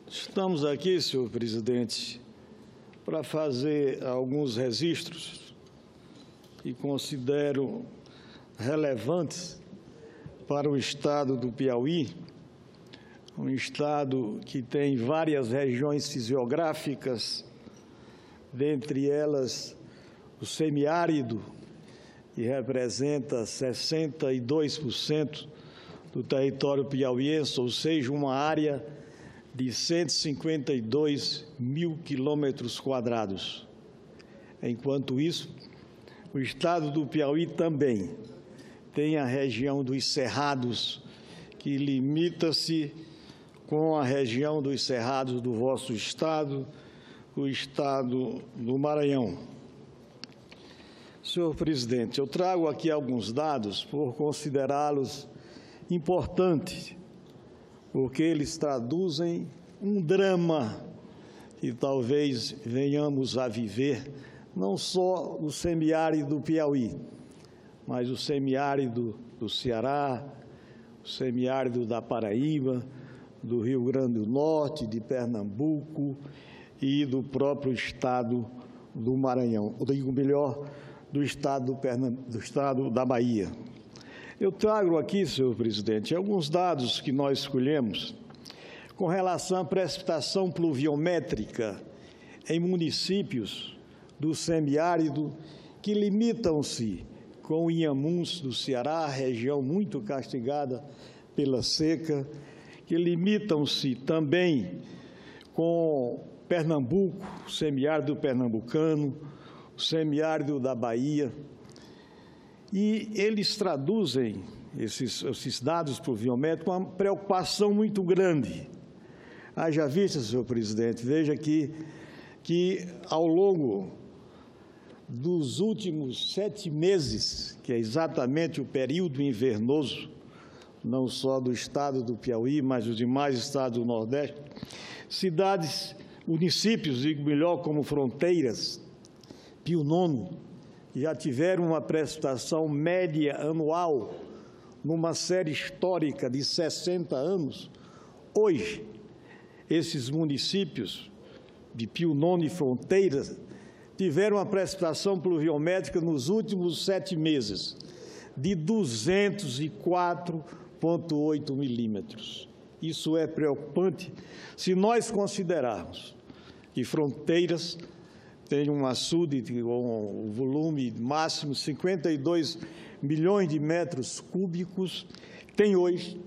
Estamos aqui, senhor presidente, para fazer alguns registros que considero relevantes para o estado do Piauí, um estado que tem várias regiões fisiográficas, dentre elas o semiárido, que representa 62% do território piauiense, ou seja, uma área de 152 mil quilômetros quadrados. Enquanto isso, o estado do Piauí também tem a região dos Cerrados, que limita-se com a região dos Cerrados do vosso estado, o estado do Maranhão. Senhor presidente, eu trago aqui alguns dados por considerá-los importantes, porque eles traduzem um drama que talvez venhamos a viver, não só no semiárido do Piauí, mas o semiárido do Ceará, o semiárido da Paraíba, do Rio Grande do Norte, de Pernambuco e do próprio estado do Maranhão, ou digo melhor, do estado da Bahia. Eu trago aqui, senhor presidente, alguns dados que nós escolhemos com relação à precipitação pluviométrica em municípios do semiárido que limitam-se com o Inhamuns do Ceará, região muito castigada pela seca, que limitam-se também com Pernambuco, o semiárido pernambucano, o semiárido da Bahia. E eles traduzem, esses dados pluviométricos, uma preocupação muito grande. Haja vista, senhor presidente, veja aqui que ao longo dos últimos 7 meses, que é exatamente o período invernoso, não só do estado do Piauí, mas dos demais estados do Nordeste, cidades, municípios, digo melhor, como Fronteiras, Pio Nono, já tiveram uma precipitação média anual numa série histórica de 60 anos. Hoje, esses municípios de Pio Nono e Fronteiras tiveram uma precipitação pluviométrica nos últimos 7 meses de 204,8 milímetros. Isso é preocupante se nós considerarmos que Fronteiras tem um açude com um volume máximo de 52 milhões de metros cúbicos, tem hoje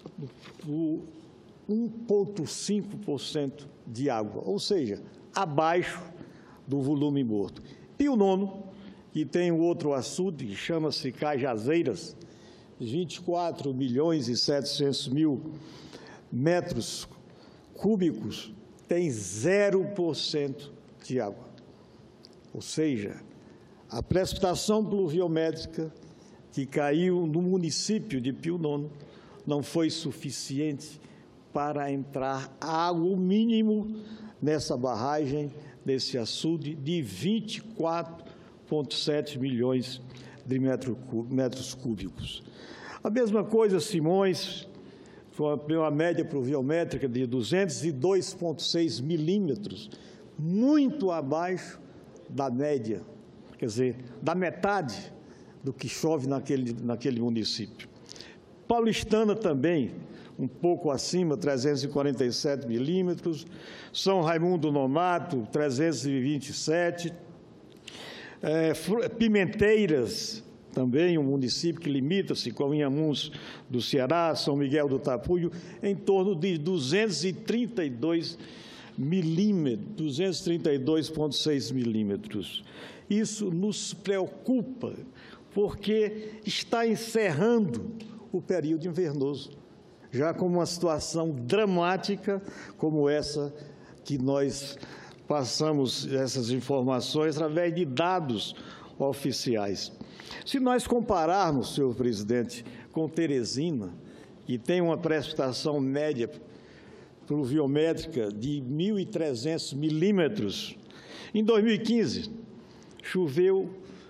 1,5% de água, ou seja, abaixo do volume morto. Pio Nono, que tem um outro açude, que chama-se Cajazeiras, 24 milhões e 700 mil metros cúbicos, tem 0% de água. Ou seja, a precipitação pluviométrica que caiu no município de Pio Nono não foi suficiente para entrar água, o mínimo, nessa barragem, desse açude, de 24,7 milhões de metros cúbicos. A mesma coisa, Simões, foi uma média pluviométrica de 202,6 milímetros, muito abaixo da média, quer dizer, da metade do que chove naquele município. Paulistana também, um pouco acima, 347 milímetros, São Raimundo Nonato, 327, Pimenteiras, também um município que limita-se com Inhamuns do Ceará, São Miguel do Tapuio, em torno de 232 milímetros, 232,6 milímetros. Isso nos preocupa, porque está encerrando o período invernoso, já com uma situação dramática como essa que nós passamos essas informações através de dados oficiais. Se nós compararmos, senhor presidente, com Teresina, que tem uma precipitação média pluviométrica de 1.300 milímetros, em 2015 choveu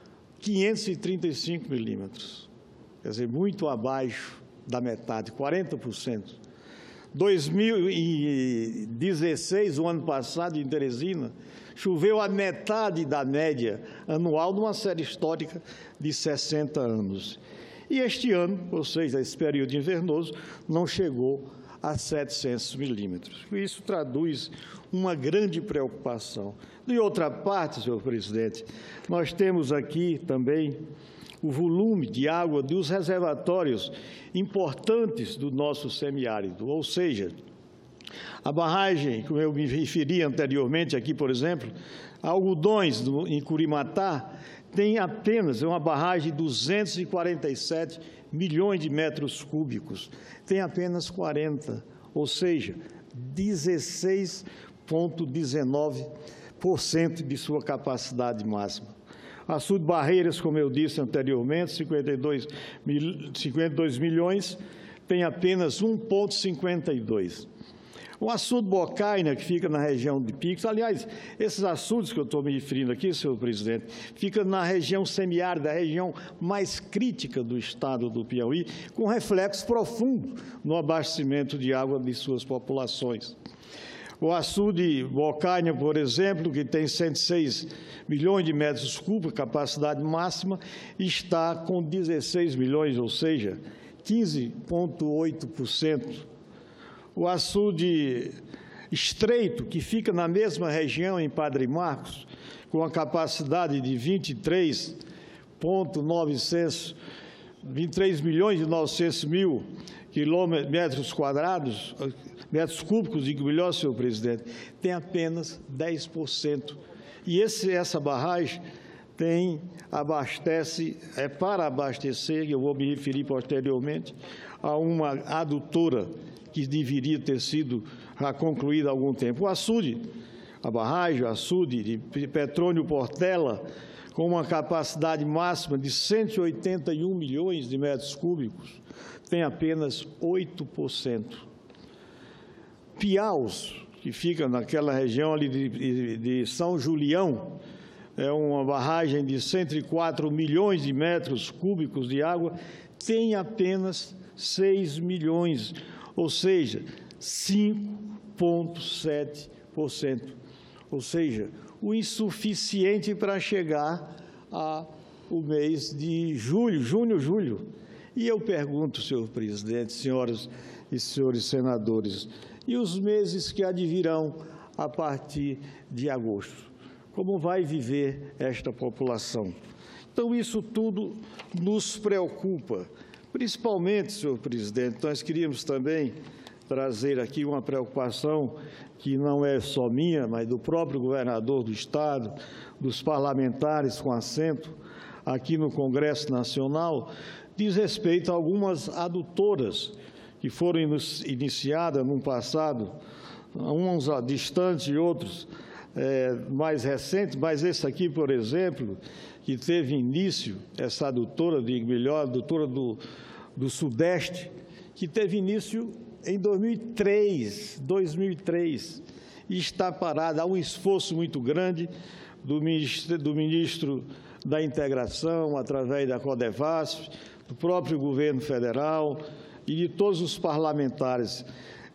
535 milímetros, quer dizer, muito abaixo da metade, 40%. 2016, o ano passado, em Teresina, choveu a metade da média anual de uma série histórica de 60 anos. E este ano, ou seja, esse período invernoso, não chegou a 700 milímetros. Isso traduz uma grande preocupação. De outra parte, senhor presidente, nós temos aqui também o volume de água dos reservatórios importantes do nosso semiárido, ou seja, a barragem, como eu me referi anteriormente aqui, por exemplo, Algodões, em Curimatá, tem apenas uma barragem de 247 milhões de metros cúbicos, tem apenas 40, ou seja, 16,19% de sua capacidade máxima. Açude Barreiras, como eu disse anteriormente, 52 milhões, tem apenas 1,52. O açude Bocaina, que fica na região de Picos, aliás, esses açudes que eu estou me referindo aqui, senhor presidente, fica na região semiárida, a região mais crítica do estado do Piauí, com reflexo profundo no abastecimento de água de suas populações. O açude Bocaina, por exemplo, que tem 106 milhões de metros cúbicos, capacidade máxima, está com 16 milhões, ou seja, 15,8%. O açude Estreito, que fica na mesma região, em Padre Marcos, com a capacidade de 23 milhões e 900 mil metros cúbicos, digo melhor, senhor presidente, tem apenas 10%. E essa barragem para abastecer, eu vou me referir posteriormente, a uma adutora que deveria ter sido concluída há algum tempo. A barragem, o açude de Petrônio Portela, com uma capacidade máxima de 181 milhões de metros cúbicos, tem apenas 8%. Piaus, que fica naquela região ali de São Julião, é uma barragem de 104 milhões de metros cúbicos de água, tem apenas 6 milhões, ou seja, 5,7%. Ou seja, o insuficiente para chegar ao mês de junho. E eu pergunto, senhor presidente, senhoras e senhores senadores, e os meses que advirão a partir de agosto? Como vai viver esta população? Então, isso tudo nos preocupa. Principalmente, senhor presidente, nós queríamos também trazer aqui uma preocupação que não é só minha, mas do próprio governador do Estado, dos parlamentares com assento aqui no Congresso Nacional, diz respeito a algumas adutoras que foram iniciadas no passado, uns distantes e outros mais recentes, mas esse aqui, por exemplo, que teve início, essa adutora, digo melhor, adutora do Sudeste, que teve início em 2003, e está parada. Há um esforço muito grande do ministro da Integração, através da Codevasf, do próprio governo federal e de todos os parlamentares.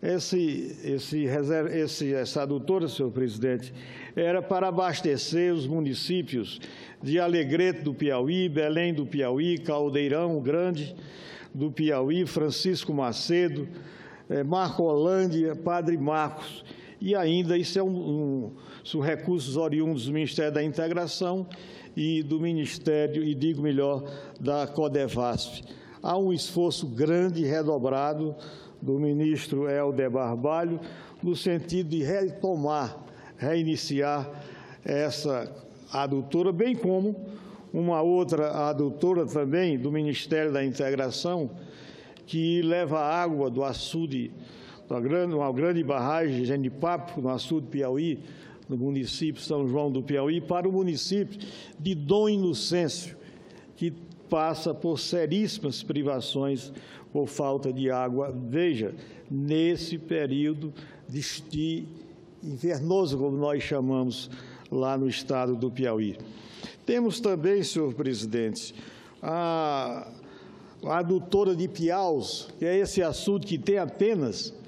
Essa adutora, senhor presidente, era para abastecer os municípios de Alegrete do Piauí, Belém do Piauí, Caldeirão Grande do Piauí, Francisco Macedo, Marcolândia, Padre Marcos, e ainda isso são recursos oriundos do Ministério da Integração e do Ministério, e digo melhor, da Codevasf. Há um esforço grande, redobrado, do ministro Helder Barbalho, no sentido de reiniciar essa adutora, bem como uma outra adutora também do Ministério da Integração, que leva água do açude, uma grande barragem, Genipapo, no açude Piauí, no município de São João do Piauí, para o município de Dom Inocêncio, que passa por seríssimas privações por falta de água, veja, nesse período de invernoso, como nós chamamos lá no estado do Piauí. Temos também, senhor presidente, a adutora de Piaus, que é esse açude que tem apenas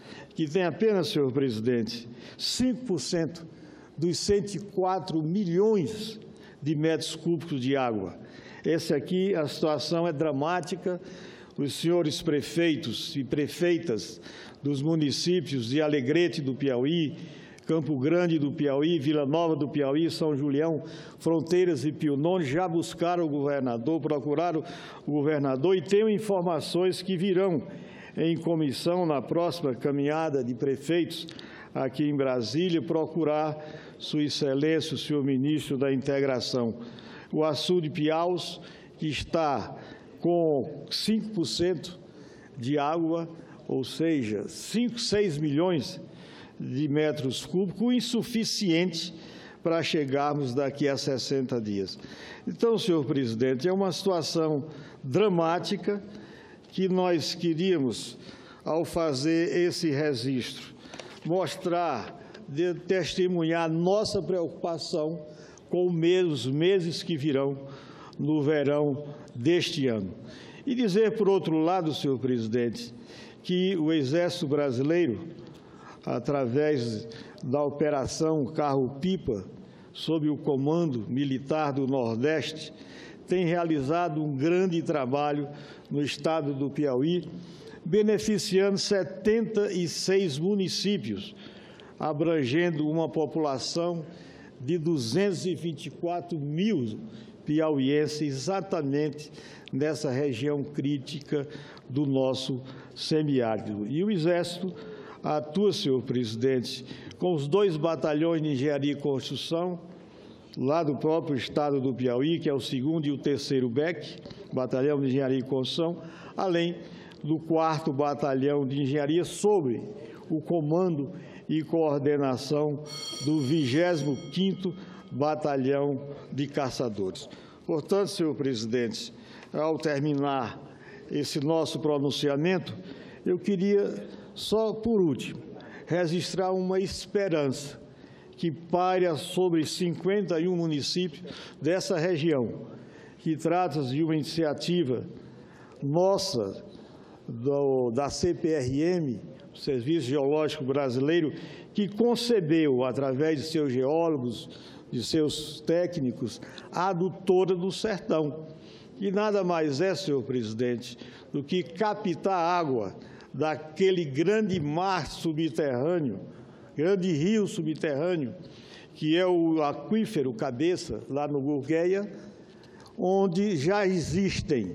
que tem apenas, senhor presidente, 5% dos 104 milhões de metros cúbicos de água. Essa aqui, a situação é dramática. Os senhores prefeitos e prefeitas dos municípios de Alegrete do Piauí, Campo Grande do Piauí, Vila Nova do Piauí, São Julião, Fronteiras e Piunone já buscaram o governador, procuraram o governador e têm informações que virão em comissão na próxima caminhada de prefeitos aqui em Brasília, procurar Sua Excelência, o senhor ministro da Integração. O açude Piaus, que está com 5% de água, ou seja, 6 milhões de metros cúbicos, insuficiente para chegarmos daqui a 60 dias. Então, senhor presidente, é uma situação dramática que nós queríamos, ao fazer esse registro, mostrar, testemunhar nossa preocupação com os meses que virão no verão deste ano. E dizer, por outro lado, senhor presidente, que o Exército Brasileiro, através da Operação Carro-Pipa, sob o Comando Militar do Nordeste, tem realizado um grande trabalho no estado do Piauí, beneficiando 76 municípios, abrangendo uma população de 224 mil piauienses, exatamente nessa região crítica do nosso semiárido. E o Exército atua, senhor presidente, com os 2 batalhões de engenharia e construção, lá do próprio estado do Piauí, que é o 2º e o 3º BEC, Batalhão de Engenharia e Construção, além do 4º Batalhão de Engenharia, sob o comando e coordenação do 25º Batalhão de Caçadores. Portanto, senhor presidente, ao terminar esse nosso pronunciamento, eu queria, só por último, registrar uma esperança que paira sobre 51 municípios dessa região, que trata-se de uma iniciativa nossa, da CPRM, Serviço Geológico Brasileiro, que concebeu, através de seus geólogos, de seus técnicos, a adutora do sertão, que nada mais é, senhor presidente, do que captar água daquele grande mar subterrâneo, grande rio subterrâneo, que é o aquífero Cabeça, lá no Gurgueia, onde já existem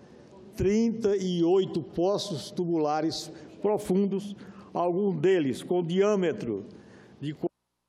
38 poços tubulares profundos, alguns deles com diâmetro de...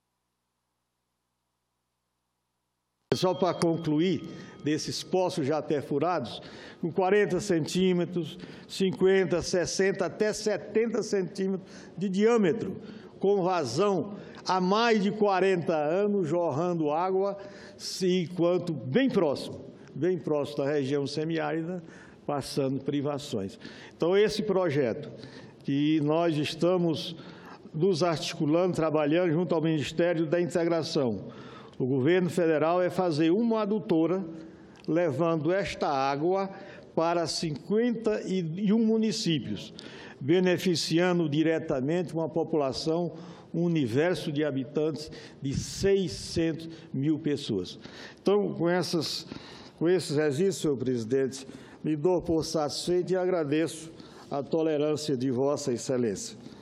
Só para concluir, desses poços já perfurados, com 40 centímetros, 50, 60, até 70 centímetros de diâmetro, com vazão há mais de 40 anos, jorrando água, enquanto bem próximo da região semiárida, passando privações. Então, esse projeto que nós estamos nos articulando, trabalhando junto ao Ministério da Integração, o governo federal, é fazer uma adutora levando esta água para 51 municípios, beneficiando diretamente uma população, um universo de habitantes de 600 mil pessoas. Então, com esses registros, senhor presidente, me dou por satisfeito e agradeço a tolerância de Vossa Excelência.